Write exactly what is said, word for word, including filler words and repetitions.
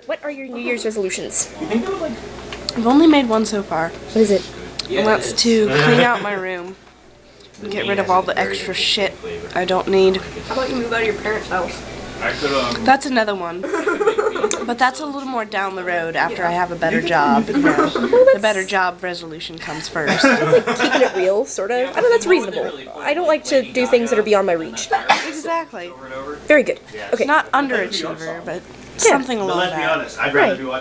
What are your New Year's resolutions? I've only made one so far. What is it? And that's to clean out my room. Get rid of all the extra shit I don't need. How about you move out of your parents' house? That's another one. But that's a little more down the road after I have a better job. You know, the better job resolution comes first. Like keeping it real, sort of. I know that's reasonable. I don't like to do things that are beyond my reach. Exactly. Very good. Okay. Not underachiever, but something along that. I'd rather be